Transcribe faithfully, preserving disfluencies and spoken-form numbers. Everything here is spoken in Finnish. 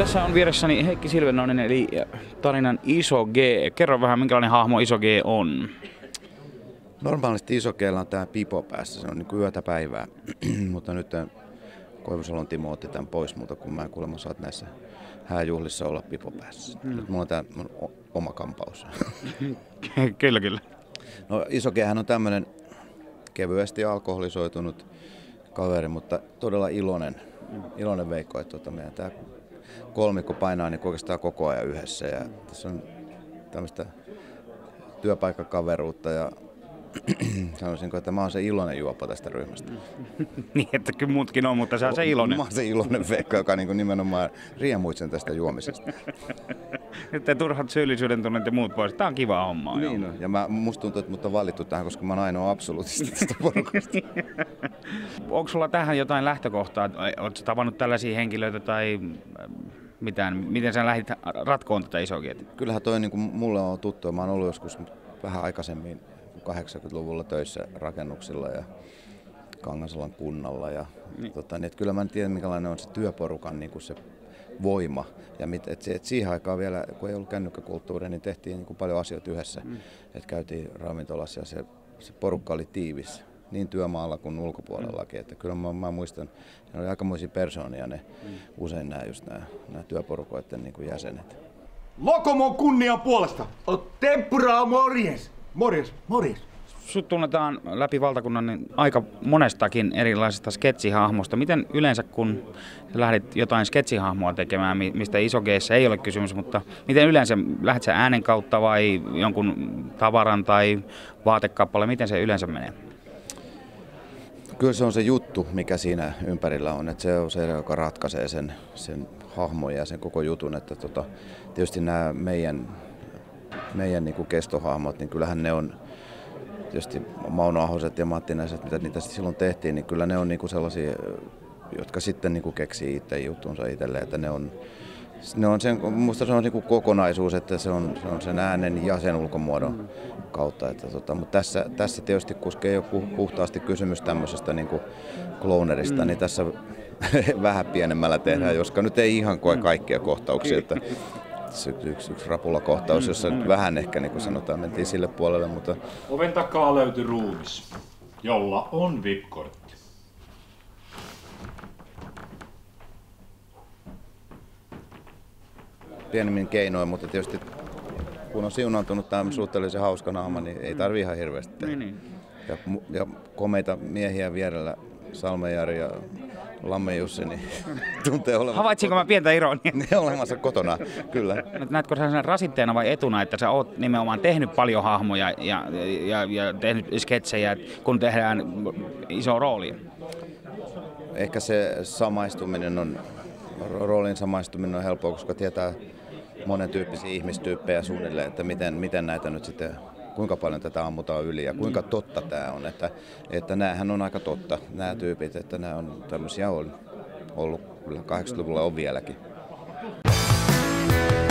Tässä on vieressäni Heikki Silvennoinen eli tarinan Iso G. Kerro vähän, minkälainen hahmo Iso G on. Normaalisti Iso G:llä on tää pipo päässä, se on niin yötä päivää, mutta nyt Koivusalon Timo otti tämän pois, mutta kun mä kuulemma saat näissä hääjuhlissa olla pipo päässä. Mm. Nyt mulla on tää oma kampaus. Kyllä, kyllä. No Iso G:hän on tämmönen kevyesti alkoholisoitunut kaveri, mutta todella iloinen, iloinen veikko, että tuota, meidän tää kolmikko painaa niin oikeastaan koko ajan yhdessä ja tässä on tämmöistä työpaikkakaveruutta ja sanoisinko, että mä oon se iloinen juoppa tästä ryhmästä. Niin, että kyllä muutkin on, mutta se on se iloinen. Mä oon se iloinen veikko, joka niin nimenomaan riemuitsen tästä juomisesta. Että turhat syyllisyyden tunnet ja muut pois. Tää on kiva homma. Niin on. Ja mä, musta tuntuu, että mut on valittu tähän, koska mä oon ainoa absoluuttisesti tästä porukasta. Onko sulla tähän jotain lähtökohtaa? Ootko tavannut tällaisia henkilöitä tai mitään? Miten sä lähdit ratkoon tätä Iso G:tä? Kyllähän toi niin kuin mulle on tuttu. Mä oon ollut joskus vähän aikaisemmin kahdeksankymmentäluvulla töissä rakennuksilla ja Kangasalan kunnalla. Ja, niin. tota, niin, että kyllä mä en tiedä, minkälainen on se työporukan niin kuin se voima. Ja mit, et, et siihen aikaan vielä, kun ei ollut kännykkäkulttuuria, niin tehtiin niin kuin paljon asioita yhdessä. Mm. Et käytiin ravintolassa ja se, se porukka oli tiivis niin työmaalla kuin ulkopuolellakin. Että kyllä mä, mä muistan, ne oli aikamoisia persoonia ne mm. usein nämä, just nämä, nämä työporukoiden niin kuin jäsenet. Lokomon kunnian puolesta! O tempura morjes! Morjes, morjes! Sut tunnetaan läpi valtakunnan niin aika monestakin erilaisesta sketsihahmosta. Miten yleensä, kun lähdit jotain sketsihahmoa tekemään, mistä Iso G:ssä ei ole kysymys, mutta miten yleensä, lähdet sä äänen kautta vai jonkun tavaran tai vaatekappale, miten se yleensä menee? Kyllä se on se juttu, mikä siinä ympärillä on, että se on se, joka ratkaisee sen, sen hahmon ja sen koko jutun. Että tota, tietysti nämä meidän, meidän niin kuin kestohahmot, niin kyllähän ne on tietysti Mauno Ahoset ja Matti Näiset, mitä niitä silloin tehtiin, niin kyllä ne on niinku sellaisia, jotka sitten niinku keksii itse juttunsa itselleen, että ne on, ne on sen, musta se on niinku kokonaisuus, että se on, se on sen äänen ja sen ulkomuodon kautta. Että tota, mutta tässä, tässä tietysti, koska ei ole puhtaasti kysymys tämmöisestä niinku clownerista, mm. niin tässä vähän pienemmällä tehdään, koska nyt ei ihan koe kaikkia kohtauksia. Että yksi, yksi, yksi rapulakohtaus, jossa nyt vähän ehkä niin kuin sanotaan, mentiin sille puolelle, mutta oven takaa löytyi ruumis, jolla on V I P-kortti. Pienemmin keinoin, mutta tietysti kun on siunaantunut tämä suhteellisen hauska naama, niin ei tarvitse ihan hirveästi tehdä. Ja, ja komeita miehiä vierellä, Salme Jari ja Lamme Jussi, niin tuntee olevansa Havaitsinko mä pientä ironiaa? Ne olemassa kotona, kyllä. Näetkö sä sen rasitteena vai etuna, että sä oot nimenomaan tehnyt paljon hahmoja ja, ja, ja tehnyt sketsejä, kun tehdään iso rooli? Ehkä se samaistuminen on, roolin samaistuminen on helppoa, koska tietää monen tyyppisiä ihmistyyppejä suunnilleen, että miten, miten näitä nyt sitten, kuinka paljon tätä ammutaan yli ja kuinka totta tämä on, että, että näähän on aika totta, nämä tyypit, että nämä on tämmöisiä on ollut, kyllä kahdeksankymmentäluvulla on vieläkin.